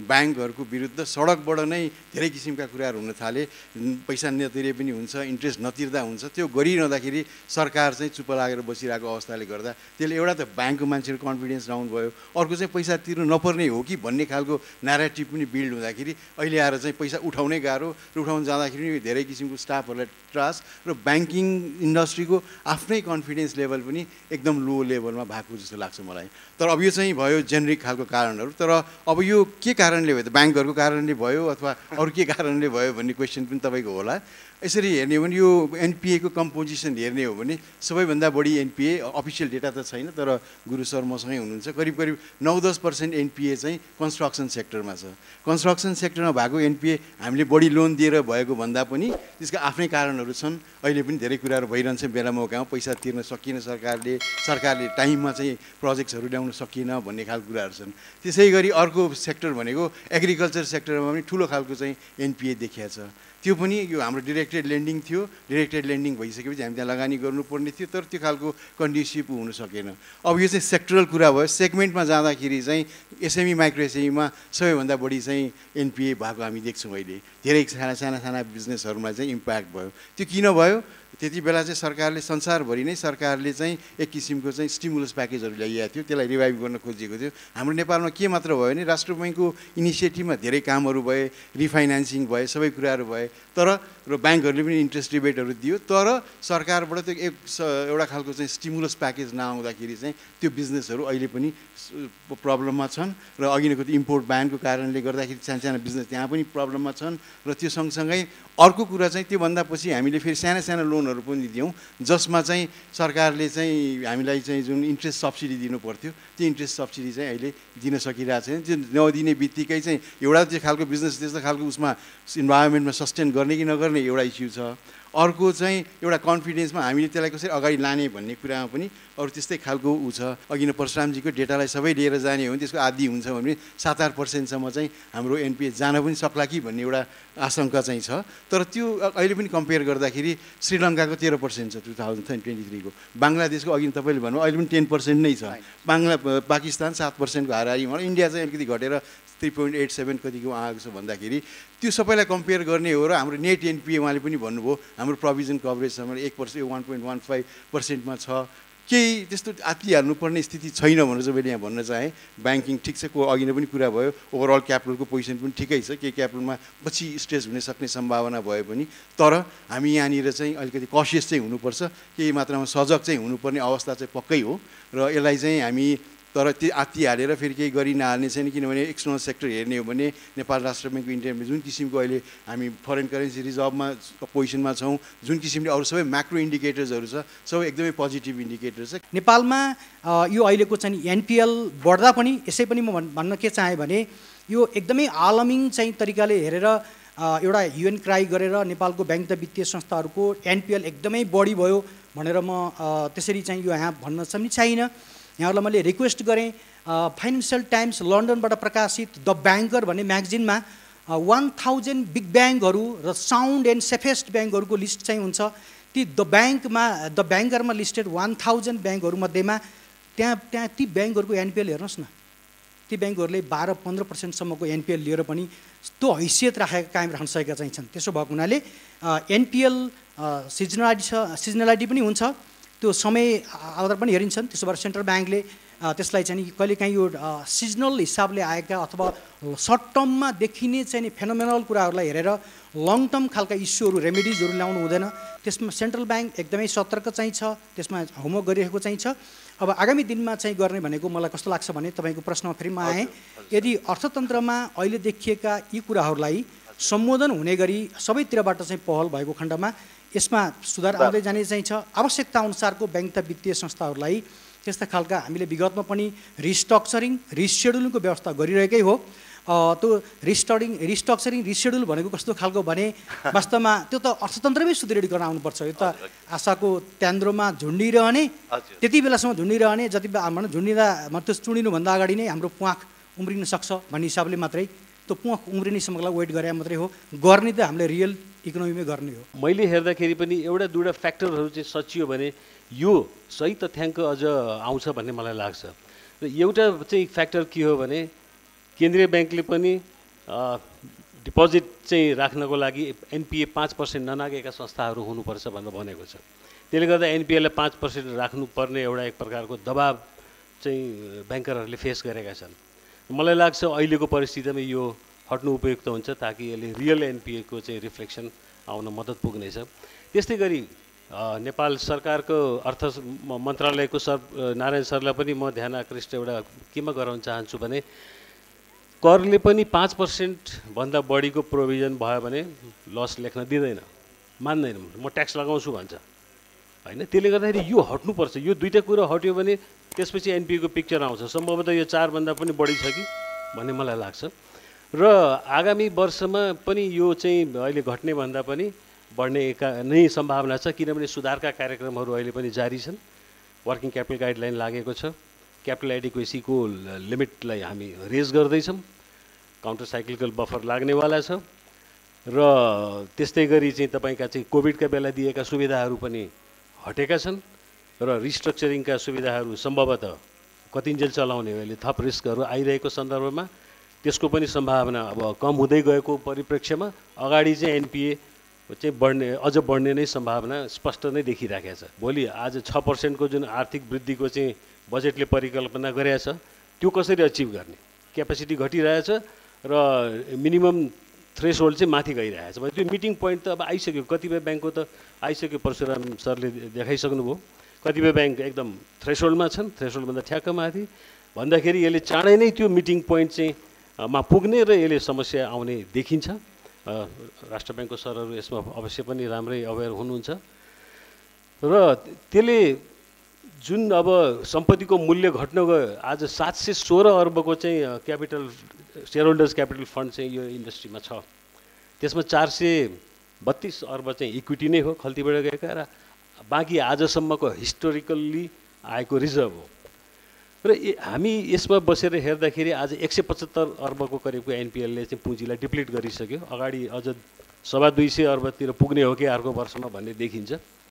ब्याङ्कहरूको विरुद्ध सडकबाट नै धेरै किसिमका कुराहरू हुन थाले, पैसा नतिरे पनि हुन्छ, इन्ट्रेस्ट नतिर्दा हुन्छ। त्यो गरिरहँदाखेरि सरकार चाहिँ चुप लागेर बसिरहेको अवस्थाले गर्दा त्यसले एउटा त ब्याङ्कको मान्छेको कन्फिडेन्स डाउन भयो, अर्को चाहिँ पैसा तिर्नु नपर्ने हो कि भन्ने खालको न्यारेटिभ पनि बिल्ड हुँदाखेरि अहिले आएर चाहिँ पैसा उठाउनै गाह्रो र उठाउन जाँदाखेरि पनि धेरै किसिमको स्टाफहरूलाई त्रास र ब्याङ्किङ इन्डस्ट्रीको आफ्नै कन्फिडेन्स लेभल पनि एकदम लो लेभलमा भएको जस्तो लाग्छ मलाई। तर अब यो चाहिँ भयो जेनरिक खालको कारणहरू। तर अब यो के कारणले भयो त, ब्याङ्कहरूको कारणले भयो अथवा अरू के कारणले भयो भन्ने क्वेसन पनि तपाईँको होला। यसरी हेर्ने हो भने यो एनपिएको कम्पोजिसन हेर्ने हो भने सबैभन्दा बढी एनपिए, अफिसियल डेटा त छैन तर गुरु सर मसँगै हुनुहुन्छ, करिब करिब 9-10% एनपिए चाहिँ कन्स्ट्रक्सन सेक्टरमा छ। कन्स्ट्रक्सन सेक्टरमा भएको एनपिए हामीले बढी लोन दिएर भएको भन्दा पनि त्यसका आफ्नै कारणहरू छन्। अहिले पनि धेरै कुराहरू भइरहन्छ, बेला मौकामा पैसा तिर्न सकिएन, सरकारले टाइममा चाहिँ प्रोजेक्ट्सहरू ल्याउन सकिएन भन्ने खालको कुराहरू छन्। त्यसै गरी अर्को सेक्टर भनेको एग्रिकल्चर सेक्टरमा पनि ठुलो खालको चाहिँ एनपिए देखिया छ। त्यो पनि यो हाम्रो डिरेक्टेड लेन्डिङ थियो, डिरेक्टेड लेन्डिङ भइसकेपछि हामी त्यहाँ लगानी गर्नुपर्ने थियो, तर त्यो खालको कन्ड्युसिभ हुन सकेन। अब यो चाहिँ सेक्टरल कुरा भयो। सेगमेन्टमा जाँदाखेरि चाहिँ एसएमई माइक्रो एसएमईमा सबैभन्दा बढी चाहिँ एनपिए भएको हामी देख्छौँ। अहिले धेरै साना बिजनेसहरूमा चाहिँ इम्प्याक्ट भयो। त्यो किन भयो? त्यति बेला चाहिँ सरकारले संसारभरि नै सरकारले चाहिँ एक किसिमको चाहिँ स्टिमुलस प्याकेजहरू ल्याइएको थियो, त्यसलाई रिभाइभ गर्न खोजिएको थियो। हाम्रो नेपालमा के मात्र भयो भने राष्ट्र बैङ्कको इनिसिएटिभमा धेरै कामहरू भए, रिफाइनेन्सिङ भए, सबै कुराहरू भए, तर र ब्याङ्कहरूले पनि इन्ट्रेस्ट रिबेटहरू दियो, तर सरकारबाट त्यो एउटा खालको चाहिँ स्टिमुलस प्याकेज नआउँदाखेरि चाहिँ त्यो बिजनेसहरू अहिले पनि प्रब्लममा छन्। र अघि नैको त्यो इम्पोर्ट ब्यानको कारणले गर्दाखेरि साना बिजनेस त्यहाँ पनि प्रब्लममा छन्। र त्यो सँगसँगै अर्को कुरा चाहिँ त्योभन्दा पछि हामीले फेरि साना लोनहरू पनि दियौँ, जसमा चाहिँ सरकारले चाहिँ हामीलाई चाहिँ जुन इन्ट्रेस्ट सब्सिडी दिनु पर्थ्यो त्यो इन्ट्रेस्ट सब्सिडी चाहिँ अहिले दिन सकिरहेको छैन। त्यो नदिने बित्तिकै चाहिँ एउटा चाहिँ खालको बिजनेस त्यस्तो खालको उसमा इन्भाइरोमेन्टमा सस्टेन गर्ने कि नगर्ने एउटा इस्यु छ। अर्को चाहिँ एउटा कन्फिडेन्समा हामीले त्यसलाई कसरी अगाडि लाने भन्ने कुरामा पनि अरू त्यस्तै खालको ऊ छ। अघि नै परशुरामजीको डेटालाई सबै लिएर जाने हो भने त्यसको आदि हुन्छ भने 7-8% चाहिँ हाम्रो एनपिए जान पनि सक्ला कि भन्ने एउटा आशंका चाहिँ छ। तर त्यो अहिले पनि कम्पेयर गर्दाखेरि श्रीलङ्काको 13% छ 2023 को, बङ्गलादेशको अघि तपाईँले भन्नुभयो अहिले पनि 10% नै छ, पाकिस्तान 7% को हाराहारीमा, इन्डिया चाहिँ अलिकति घटेर 3.87 कतिको आएको छ भन्दाखेरि त्यो सबैलाई कम्पेयर गर्ने हो। र हाम्रो नेट एनपिए उहाँले पनि भन्नुभयो हाम्रो प्रोभिजन कभरेज 1.15% छ। केही त्यस्तो आत्तिहाल्नुपर्ने स्थिति छैन भनेर चाहिँ मैले यहाँ भन्न चाहेँ। ब्याङ्किङ ठिक छ, अघि नै पनि कुरा भयो, ओभरअल क्यापिटलको पोजिसन पनि ठिकै छ, केही क्यापिटलमा पछि स्ट्रेस हुन सक्ने सम्भावना भए पनि, तर हामी यहाँनिर चाहिँ अलिकति कसियस चाहिँ हुनुपर्छ, केही मात्रामा सजग चाहिँ हुनुपर्ने अवस्था चाहिँ पक्कै हो। र यसलाई चाहिँ हामी तर त्यो आत्ति हालेर फेरि केही गरि नहाल्ने छैन, किनभने एक्सटर्नल सेक्टर हेर्ने हो भने नेपाल राष्ट्र ब्याङ्कको इन्डियामा जुन किसिमको अहिले हामी फरेन करेन्सी रिजर्भमा पोजिसनमा छौँ, जुन किसिमले अरू सबै म्याक्रो इन्डिकेटर्सहरू छ सबै एकदमै पोजिटिभ इन्डिकेटर छ। नेपालमा यो अहिलेको चाहिँ एनपिएल बढ्दा पनि यसै पनि म भन्न के चाहेँ भने यो एकदमै आलमिङ चाहिँ तरिकाले हेरेर एउटा युएन क्राई गरेर नेपालको ब्याङ्क तथा वित्तीय संस्थाहरूको एनपिएल एकदमै बढी भयो भनेर म त्यसरी चाहिँ यो यहाँ भन्न चाहिँ चाहिनँ। यहाँहरूलाई मैले रिक्वेस्ट गरेँ, फाइनेन्सियल टाइम्स लन्डनबाट प्रकाशित द ब्याङ्कर भन्ने म्यागजिनमा 1000 बिग ब्याङ्कहरू र साउन्ड एन्ड सेफेस्ट ब्याङ्कहरूको लिस्ट चाहिँ हुन्छ। ती द ब्याङ्करमा लिस्टेड 1000 ब्याङ्कहरूमध्येमा त्यहाँ ती ब्याङ्कहरूको एनपिएल हेर्नुहोस् न, ती ब्याङ्कहरूले 12-15% सम्मको एनपिएल लिएर पनि त्यो हैसियत राखेका कायम रहन सकेका चाहिँ छन्। त्यसो भएको हुनाले एनपिएल सिजनलिटी पनि हुन्छ, त्यो समय आधार पनि हेरिन्छन्। त्यसो भएर सेन्ट्रल ब्याङ्कले त्यसलाई चाहिँ कहिलेकाहीँ यो सिजनल हिसाबले आएका अथवा सर्ट टर्ममा देखिने चाहिँ फेनोमेनल कुराहरूलाई हेरेर लङ टर्म खालका इस्युहरू रेमेडिजहरू ल्याउनु हुँदैन। त्यसमा सेन्ट्रल ब्याङ्क एकदमै सतर्क चाहिँ छ, त्यसमा होमवर्क गरिरहेको चाहिँ छ। अब आगामी दिनमा चाहिँ गर्ने भनेको मलाई कस्तो लाग्छ भने तपाईँको प्रश्नमा फेरि म आएँ, यदि अर्थतन्त्रमा अहिले देखिएका यी कुराहरूलाई सम्बोधन हुने गरी सबैतिरबाट चाहिँ पहल भएको खण्डमा यसमा सुधार आउँदै जाने चाहिँ छ। आवश्यकता अनुसारको ब्याङ्क तथा वित्तीय संस्थाहरूलाई त्यस्ता खालका हामीले विगतमा पनि रिस्ट्रक्चरिङ रिसेड्युलिङको व्यवस्था गरिरहेकै हो। त्यो रिस्ट्रक्चरिङ रिसेड्युल भनेको कस्तो खालको भने वास्तवमा त्यो त अर्थतन्त्रमै सुदृढीकरण आउनुपर्छ। यो त आशाको त्यान्द्रोमा झुन्डिरहने, त्यति बेलासम्म झुन्डिरहने, जति झुन्डिँदा त्यो चुडिनुभन्दा अगाडि नै हाम्रो प्वाख उम्रिन सक्छ भन्ने हिसाबले मात्रै त्यो प्वाख उम्रिनेसम्मलाई वेट गरे मात्रै हो। गर्ने त हामीले रियल इकोनोमीमै गर्ने हो। मैले हेर्दाखेरि पनि एउटा दुईवटा फ्याक्टरहरू चाहिँ सचियो भने यो सही तथ्याङ्क अझ आउँछ भन्ने मलाई लाग्छ। र एउटा चाहिँ फ्याक्टर के हो भने केन्द्रीय ब्याङ्कले पनि डिपोजिट चाहिँ राख्नको लागि एनपिए 5% ननागेका संस्थाहरू हुनुपर्छ भनेर भनेको छ। त्यसले गर्दा एनपिएलाई 5% राख्नुपर्ने एउटा एक प्रकारको दबाब चाहिँ ब्याङ्करहरूले फेस गरेका छन्। मलाई लाग्छ अहिलेको परिस्थितिमा यो हट्नु उपयुक्त हुन्छ ताकि यसले रियल एनपिएको चाहिँ रिफ्लेक्सन आउन मद्दत पुग्नेछ। त्यस्तै गरी नेपाल सरकारको अर्थ मन्त्रालयको नारायण सरलाई पनि म ध्यान आकृष्ट एउटा केमा गराउन चाहन्छु भने करले पनि 5% भन्दा बढीको प्रोभिजन भयो भने लस लेख्न दिँदैन, मान्दैन। म ट्याक्स लगाउँछु भन्छ होइन। त्यसले गर्दाखेरि यो हट्नुपर्छ। यो दुईटा कुरा हट्यो भने त्यसपछि एनपिएको पिक्चर आउँछ। सम्भवतः यो 4 भन्दा पनि बढी छ कि भन्ने मलाई लाग्छ। र आगामी वर्षमा पनि यो चाहिँ अहिले घट्ने भन्दा पनि बढ्ने नै सम्भावना छ, किनभने सुधारका कार्यक्रमहरू अहिले पनि जारी छन्। वर्किङ क्यापिटल गाइडलाइन लागेको छ। क्यापिटल एडिक्वेसीको लिमिटलाई हामी रेज गर्दैछौँ। काउन्टर साइक्लिकल बफर लाग्नेवाला छ। र त्यस्तै गरी चाहिँ तपाईँका चाहिँ कोभिडका बेला दिएका सुविधाहरू पनि हटेका छन् र रिस्ट्रक्चरिङका सुविधाहरू सम्भवतः कतिन्जेल चलाउने अहिले थप रिस्कहरू आइरहेको सन्दर्भमा त्यसको पनि सम्भावना अब कम हुँदै गएको परिप्रेक्ष्यमा अगाडि चाहिँ एनपिए चाहिँ अझ बढ्ने नै सम्भावना स्पष्ट नै देखिराखेको छ। भोलि आज 6% को जुन आर्थिक वृद्धिको चाहिँ बजेटले परिकल्पना गरेको छ त्यो कसरी अचिभ गर्ने? क्यापेसिटी घटिरहेछ र मिनिमम थ्रेसहोल्ड चाहिँ माथि गइरहेछ भने त्यो मिटिङ पोइन्ट त अब आइसक्यो। कतिपय ब्याङ्कको त आइसक्यो, परशुराम सरले देखाइसक्नुभयो। कतिपय ब्याङ्क एकदम थ्रेसहोल्डमा छन्, थ्रेसहोल्डभन्दा ठ्याक्क माथि भन्दाखेरि यसले चाँडै नै त्यो मिटिङ पोइन्ट चाहिँ मा पुग्ने र यसले समस्या आउने देखिन्छ। राष्ट्र ब्याङ्कको सरहरू यसमा अवश्य पनि राम्रै अवेर हुनुहुन्छ र त्यसले जुन अब सम्पत्तिको मूल्य घट्न गयो। आज 716 अर्बको चाहिँ क्यापिटल सेयरहोल्डर्स क्यापिटल फन्ड चाहिँ यो इन्डस्ट्रीमा छ। त्यसमा 432 अर्ब चाहिँ इक्विटी नै हो, खल्तीबाट गएका, र बाँकी आजसम्मको हिस्टोरिकल्ली आएको रिजर्भ हो। र हामी यसमा बसेर हेर्दाखेरि आज 175 अर्बको करिबको एनपिएलले चाहिँ पुँजीलाई डिप्लिट गरिसक्यो। अगाडि अझ 225 अर्बतिर पुग्ने हो कि अर्को वर्षमा भन्ने देखिन्छ।